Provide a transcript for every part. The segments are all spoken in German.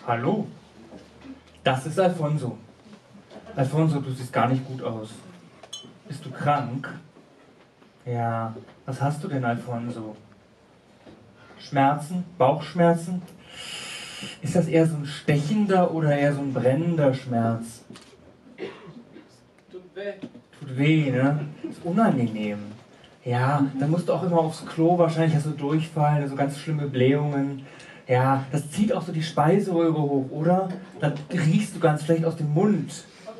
Hallo, das ist Alfonso. Alfonso, du siehst gar nicht gut aus. Bist du krank? Ja, was hast du denn, Alfonso? Schmerzen? Bauchschmerzen? Ist das eher so ein stechender oder eher so ein brennender Schmerz? Tut weh. Tut weh, ne? Ist unangenehm. Ja, dann musst du auch immer aufs Klo, wahrscheinlich hast du Durchfall, so ganz schlimme Blähungen. Ja, das zieht auch so die Speiseröhre hoch, oder? Dann riechst du ganz schlecht aus dem Mund.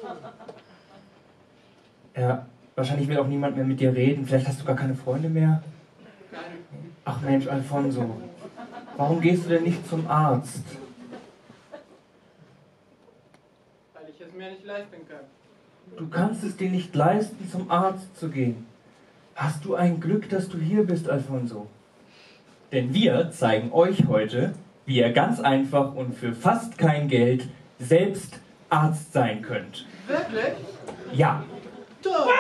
Ja, wahrscheinlich will auch niemand mehr mit dir reden. Vielleicht hast du gar keine Freunde mehr. Ach Mensch, Alfonso, warum gehst du denn nicht zum Arzt? Weil ich es mir nicht leisten kann. Du kannst es dir nicht leisten, zum Arzt zu gehen. Hast du ein Glück, dass du hier bist, Alfonso? Denn wir zeigen euch heute, wie ihr ganz einfach und für fast kein Geld selbst Arzt sein könnt. Wirklich? Ja. Toll!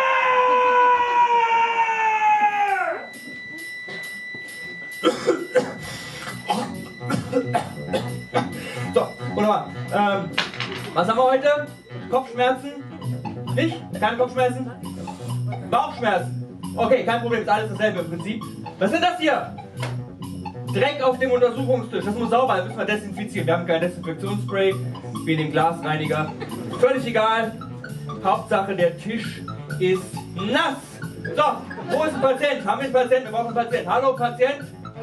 So, wunderbar. Was haben wir heute? Kopfschmerzen? Nicht? Keine Kopfschmerzen? Bauchschmerzen? Okay, kein Problem, ist alles dasselbe im Prinzip. Was sind das hier? Dreck auf dem Untersuchungstisch. Das muss sauber, das müssen wir desinfizieren. Wir haben kein Desinfektionsspray, wie in dem Glasreiniger. Völlig egal. Hauptsache, der Tisch ist nass. So, wo ist ein Patient? Haben wir einen Patienten? Wir brauchen einen Patienten. Hallo, Patient?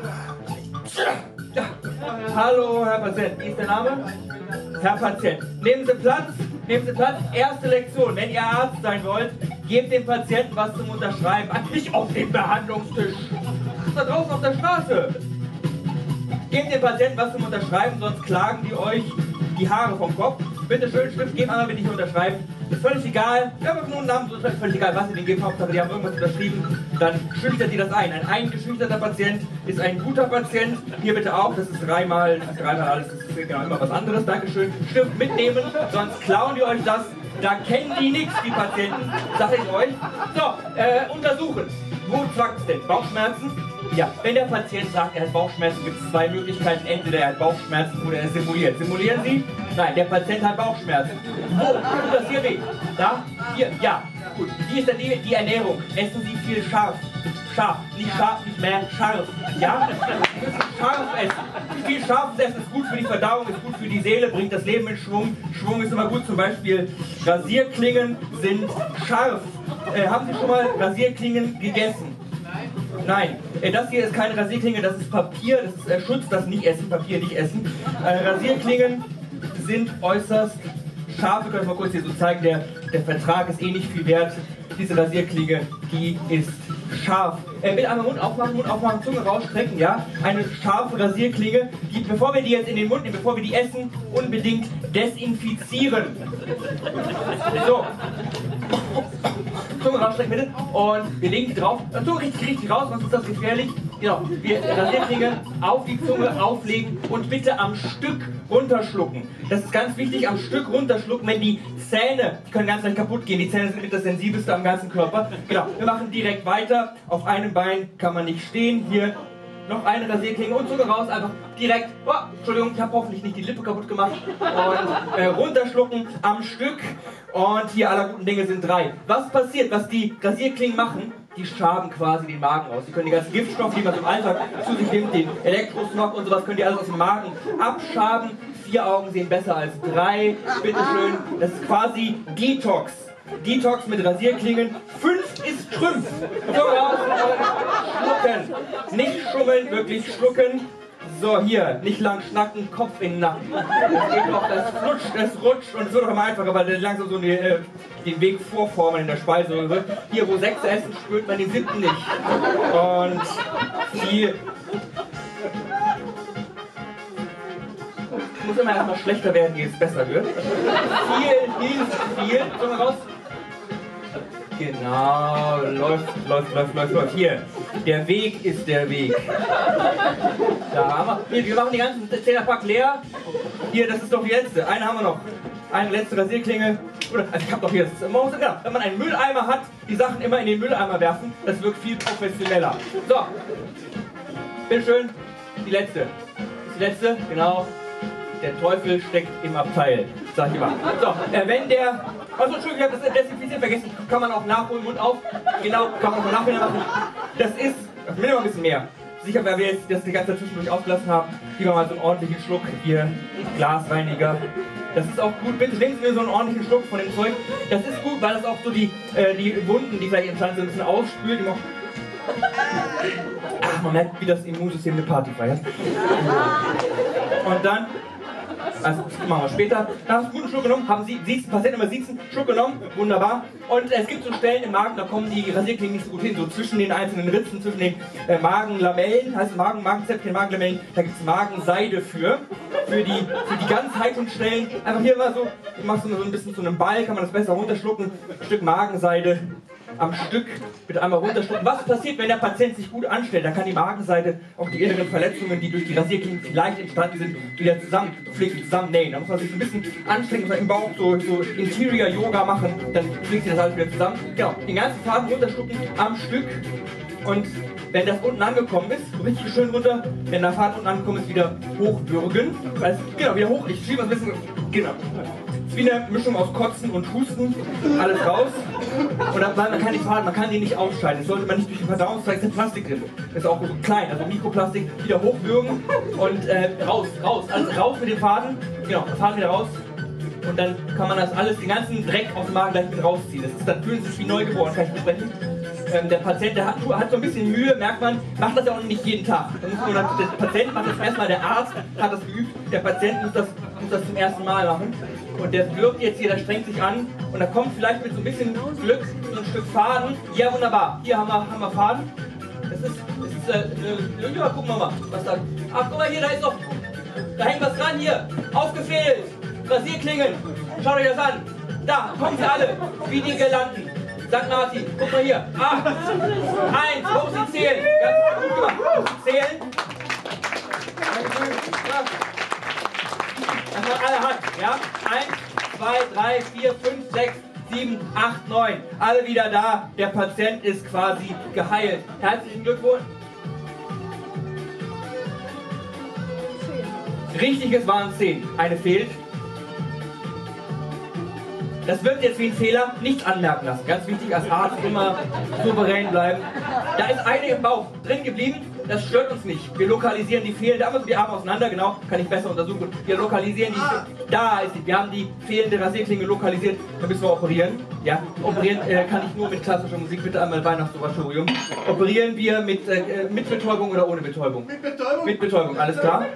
Hallo, Herr Patient. Wie ist der Name? Herr Patient. Nehmen Sie Platz. Nehmen Sie Platz. Erste Lektion. Wenn ihr Arzt sein wollt, gebt dem Patienten was zum Unterschreiben. Nicht auf dem Behandlungstisch. Da draußen auf der Straße. Gebt dem Patienten was zum Unterschreiben, sonst klagen die euch die Haare vom Kopf. Bitte schön, Schrift geben, aber bitte nicht unterschreiben. Ist völlig egal. Wir haben nur einen Namen, so ist völlig egal, was ihr denen gebt. Hauptsache, die haben irgendwas unterschrieben. Dann schüchtert ihr das ein. Ein eingeschüchterter Patient ist ein guter Patient. Hier bitte auch, das ist dreimal alles, das ist genau immer was anderes. Dankeschön. Stift mitnehmen, sonst klauen die euch das. Da kennen die nichts, die Patienten, sag ich euch. So, untersuchen. Wo zwackt es denn? Bauchschmerzen? Ja, wenn der Patient sagt, er hat Bauchschmerzen, gibt es zwei Möglichkeiten. Entweder er hat Bauchschmerzen oder er simuliert. Simulieren Sie? Nein, der Patient hat Bauchschmerzen. Wo? Tut das hier weh? Da? Hier? Ja. Gut. Wie ist denn die Ernährung? Essen Sie viel scharf. Scharf. Nicht mehr scharf. Ja? Sie müssen scharf essen. Viel scharfes Essen ist gut für die Verdauung, ist gut für die Seele, bringt das Leben in Schwung. Schwung ist immer gut. Zum Beispiel Rasierklingen sind scharf. Haben Sie schon mal Rasierklingen gegessen? Nein, das hier ist keine Rasierklinge, das ist Papier, das ist Schutz, das nicht essen, Papier nicht essen. Rasierklingen sind äußerst scharf, wir können es mal kurz hier so zeigen, der Vertrag ist eh nicht viel wert. Diese Rasierklinge, die ist scharf. Bitte einmal Mund aufmachen, Zunge rausstrecken, ja? Eine scharfe Rasierklinge, die, bevor wir die jetzt in den Mund nehmen, bevor wir die essen, unbedingt desinfizieren. So. Zunge rausstrecken bitte. Und wir legen die drauf. Zunge richtig raus, sonst ist das gefährlich. Genau. Wir Rasierklinge auf die Zunge auflegen und bitte am Stück runterschlucken. Das ist ganz wichtig, am Stück runterschlucken, wenn die Zähne, die können ganz leicht kaputt gehen. Die Zähne sind mit das Sensibelste am ganzen Körper. Genau. Wir machen direkt weiter. Auf einem Bein kann man nicht stehen. Hier noch eine Rasierklinge und Zunge raus, einfach direkt, oh, Entschuldigung, ich habe hoffentlich nicht die Lippe kaputt gemacht, und runterschlucken am Stück und hier aller guten Dinge sind 3. Was passiert, was die Rasierklingen machen? Die schaben quasi den Magen aus. Die können die ganzen Giftstoffe, die man im Alltag zu sich nimmt, den Elektrosmog und sowas, können die alles aus dem Magen abschaben. 4 Augen sehen besser als 3, bitteschön, das ist quasi Detox. Detox mit Rasierklingen. 5 ist Trümpf. So, raus. Schlucken. Nicht schummeln, wirklich schlucken. So, hier, nicht lang schnacken, Kopf in den Nacken. Das geht doch, das flutscht, das rutscht und es wird doch immer einfacher, weil der langsam so den Weg vorformen in der Speiseröhre. Hier, wo 6 essen, spürt man den 7. nicht. Und viel. Muss immer erstmal schlechter werden, ehe es besser wird. Viel hilft viel. Zunge raus. Genau, läuft. Hier, der Weg ist der Weg. Da haben wir. Hier, wir machen die ganzen 10er-Pack leer. Hier, das ist doch die letzte. Eine haben wir noch. Eine letzte Rasierklinge. Oder, also ich habe doch hier. Genau, wenn man einen Mülleimer hat, die Sachen immer in den Mülleimer werfen. Das wirkt viel professioneller. So. Bitteschön. Die letzte. Die letzte, genau. Der Teufel steckt im Abteil, sag ich immer. So, wenn der... Achso, Entschuldigung, ich habe das Desinfizieren vergessen. Kann man auch nachholen, Mund auf. Genau, kann man auch nachholen machen. Das ist... Ich will noch ein bisschen mehr. Sicher, weil wir jetzt das die ganze Zeit zwischendurch ausgelassen haben, lieber mal so einen ordentlichen Schluck hier, Glasreiniger. Das ist auch gut, bitte nehmen Sie mir so einen ordentlichen Schluck von dem Zeug. Das ist gut, weil das auch so die Wunden, die vielleicht entstanden sind, ein bisschen ausspült. Ach, man merkt, wie das Immunsystem eine Party feiert. Und dann, also das machen wir später, da hast du einen guten Schluck genommen, haben Sie, Patienten immer siezen, Schluck genommen, wunderbar. Und es gibt so Stellen im Magen, da kommen die Rasierklingen nicht so gut hin, so zwischen den einzelnen Ritzen, zwischen den Magenlamellen, heißt Magenzäpfchen, Magenlamellen, da gibt es Magenseide für die ganz heiklen Stellen. Einfach hier mal so, machst du so ein bisschen zu einem Ball, kann man das besser runterschlucken, ein Stück Magenseide am Stück, bitte einmal runterschlucken. Was passiert, wenn der Patient sich gut anstellt? Dann kann die Magenseite auch die inneren Verletzungen, die durch die Rasierklingen vielleicht entstanden sind, wieder zusammennähen. Da muss man sich ein bisschen anstrengen, im Bauch so Interior Yoga machen, dann pflegt sich das alles wieder zusammen. Genau, den ganzen Faden runterschlucken am Stück. Und wenn das unten angekommen ist, so richtig schön runter, wenn der Faden unten angekommen ist, wieder hochbürgen. Genau, wieder hoch. Ich schiebe das ein bisschen. Genau. Es ist wie eine Mischung aus Kotzen und Husten. Alles raus. Und man kann die nicht ausscheiden. Das sollte man nicht durch den Verdauungstrakt, ist Plastik drin. Das ist auch so klein, also Mikroplastik. Wieder hochbürgen und raus. Also raus mit dem Faden. Genau, Faden wieder raus. Und dann kann man das alles, den ganzen Dreck aus dem Magen gleich mit rausziehen. Das ist, dann fühlen sie sich wie neugeboren, kann ich besprechen. Der Patient, der hat so ein bisschen Mühe, merkt man, macht das ja auch nicht jeden Tag. Der Patient macht das erstmal, der Arzt hat das geübt, der Patient muss das zum ersten Mal machen. Und der wirkt jetzt hier, der strengt sich an und da kommt vielleicht mit so ein bisschen Glück so ein Stück Faden. Ja, wunderbar, hier haben wir Faden. Ja, gucken wir mal, was da. Ach, guck mal hier, da hängt was dran hier, aufgefädelt, Rasierklingen, schaut euch das an. Da, kommen sie alle, wie die Girlanden. St. Martin, guck mal hier. 8, 1, hoch sie zählen. Ganz gut gemacht. Hoch sie zählen. Dass man alle hat, ja? 1, 2, 3, 4, 5, 6, 7, 8, 9. Alle wieder da. Der Patient ist quasi geheilt. Herzlichen Glückwunsch. Richtig, es waren 10. Eine fehlt. Das wird jetzt wie ein Fehler, nicht anmerken lassen. Ganz wichtig, als Arzt immer souverän bleiben. Da ist eine im Bauch drin geblieben, das stört uns nicht. Wir lokalisieren die fehlende, aber so die Arme auseinander, genau, kann ich besser untersuchen. Wir lokalisieren die, da ist die, wir haben die fehlende Rasierklinge lokalisiert, dann müssen wir operieren. Ja, operieren kann ich nur mit klassischer Musik, bitte einmal Weihnachtsoratorium. Operieren wir mit Betäubung oder ohne Betäubung? Mit Betäubung. Mit Betäubung, alles klar?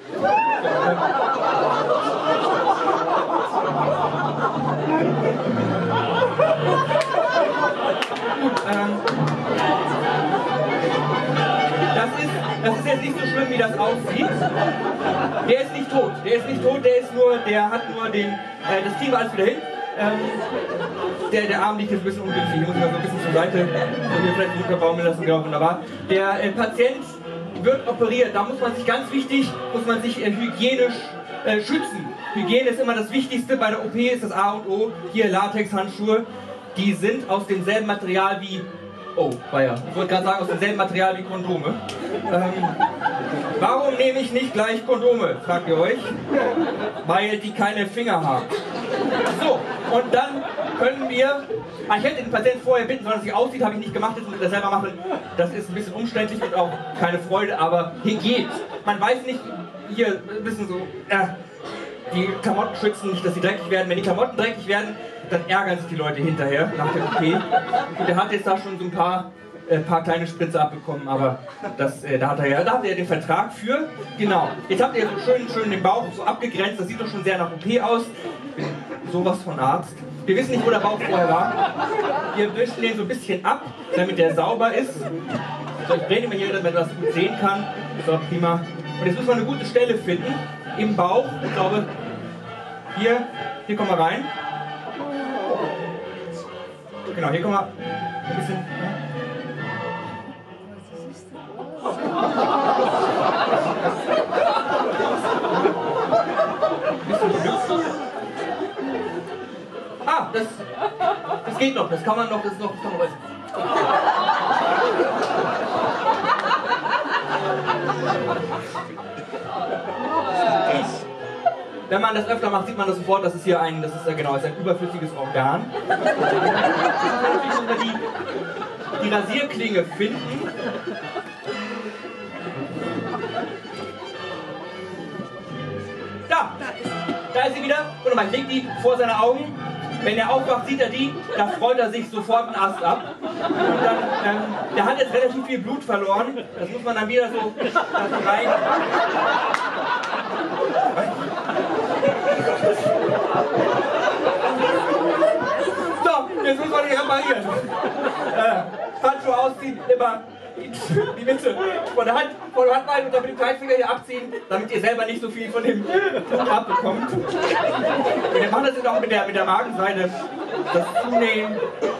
Das ist jetzt nicht so schlimm, wie das aussieht. Der ist nicht tot. Der hat nur das kriegen wir alles wieder hin. Der Arm liegt jetzt ein bisschen ungünstig. Hier muss ich mal so ein bisschen zur Seite. Und hier vielleicht runterbaumeln lassen, genau, wunderbar. Der Patient wird operiert. Da muss man sich ganz wichtig, hygienisch schützen. Hygiene ist immer das Wichtigste. Bei der OP ist das A und O. Hier Latexhandschuhe. Die sind aus demselben Material wie... Oh, Bayer. Ich wollte gerade sagen, aus demselben Material wie Kondome. Warum nehme ich nicht gleich Kondome, fragt ihr euch? Weil die keine Finger haben. So, und dann können wir... ich hätte den Patienten vorher bitten sollen, dass sie aussieht, habe ich nicht gemacht, jetzt muss ich das selber machen. Das ist ein bisschen umständlich und auch keine Freude, aber hier geht. Man weiß nicht, hier ein bisschen so... die Klamotten schützen nicht, dass sie dreckig werden. Wenn die Klamotten dreckig werden, dann ärgern sich die Leute hinterher nach der OP. Und er hat jetzt da schon so ein paar kleine Spritze abbekommen, aber da hat er ja den Vertrag für. Genau. Jetzt habt ihr so schön den Bauch so abgegrenzt. Das sieht doch schon sehr nach OP aus. Ich bin sowas von Arzt. Wir wissen nicht, wo der Bauch vorher war. Wir wischen den so ein bisschen ab, damit der sauber ist. So, ich drehe mal hier, damit man das gut sehen kann. So, prima. Und jetzt müssen wir eine gute Stelle finden. Im Bauch, ich glaube, hier kommen wir rein. Genau, hier kommen wir ein bisschen. Das geht noch, das kann man noch, das kann man was. wenn man das öfter macht, sieht man das sofort, das ist hier ein, das ist genau, das ist ein überflüssiges Organ. Natürlich muss man die Rasierklinge finden. Da ist sie wieder. Und man legt die vor seine Augen. Wenn er aufwacht, sieht er die, da freut er sich sofort einen Ast ab. Und dann, der hat jetzt relativ viel Blut verloren. Das muss man dann wieder so rein. So, jetzt muss man die reparieren. Handschuhe ausziehen, immer die Mitte von der Hand rein und dann mit dem Zeigefinger hier abziehen, damit ihr selber nicht so viel von dem Blut abbekommt. Und wir machen das jetzt auch mit der Magenseite. Das Zunähen.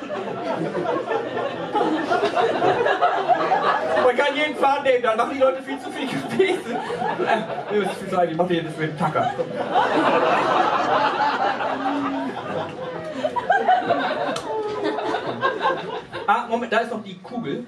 Man kann jeden Faden nehmen, dann machen die Leute viel zu viel Gefäße. Das ist viel zu eigentlich, ich mach dir das mit dem Tacker. Ah, Moment, da ist noch die Kugel.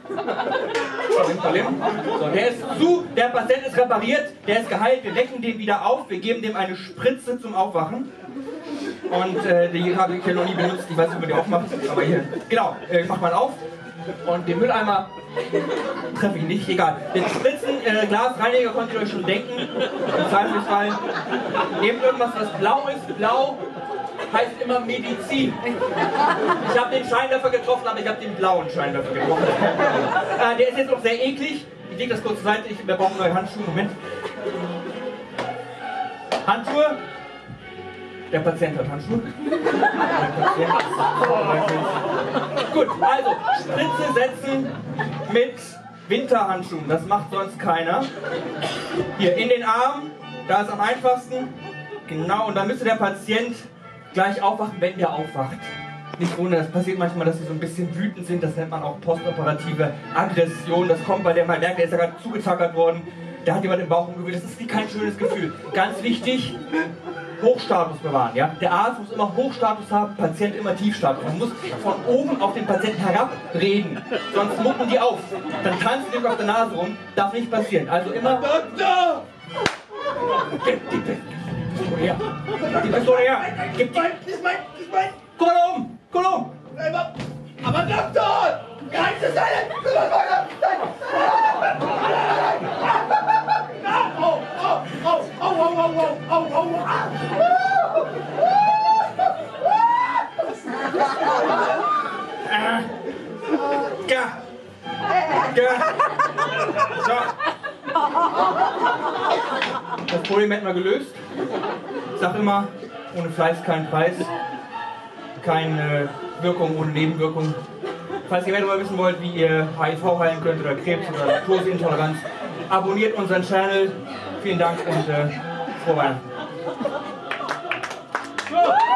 So, der ist zu, der Patient ist repariert, der ist geheilt, wir wecken den wieder auf, wir geben dem eine Spritze zum Aufwachen. Und die habe ich hier noch nie benutzt, ich weiß nicht, wie man die aufmacht, aber hier, genau, macht man auf. Und den Mülleimer treffe ich nicht, egal. Den Spritzen, Glasreiniger konntet ihr euch schon denken, im Zweifelsfall. Nehmt irgendwas, was blau ist, blau heißt immer Medizin. Ich habe den Scheinwerfer getroffen, aber ich habe den blauen Scheinwerfer getroffen. Der ist jetzt noch sehr eklig. Ich lege das kurz zur Seite, wir brauchen neue Handschuhe. Moment. Handschuhe. Der Patient hat Handschuhe. Gut, also Spritze setzen mit Winterhandschuhen. Das macht sonst keiner. Hier in den Arm, da ist am einfachsten. Genau, und dann müsste der Patient gleich aufwachen, wenn der aufwacht. Nicht wundern, das passiert manchmal, dass sie so ein bisschen wütend sind, das nennt man auch postoperative Aggression. Das kommt, weil der mal merkt, der ist ja gerade zugezackert worden, der hat jemand im Bauch umgewühlt, das ist kein schönes Gefühl. Ganz wichtig, Hochstatus bewahren. Ja? Der Arzt muss immer Hochstatus haben, Patient immer Tiefstatus. Man muss von oben auf den Patienten herab reden, sonst mucken die auf. Dann tanzen die auf der Nase rum, darf nicht passieren. Also immer... Doktor! Ja. Die Pistole her! Gib die! Nicht mein! Komm um! Aber Doktor! Ganz ist eine! So. Das Problem hätten wir gelöst. Ich sag immer, ohne Fleiß kein Preis. Keine Wirkung ohne Nebenwirkung. Falls ihr mehr darüber wissen wollt, wie ihr HIV heilen könnt oder Krebs oder Laktoseintoleranz, abonniert unseren Channel. Vielen Dank und frohe Weihnachten.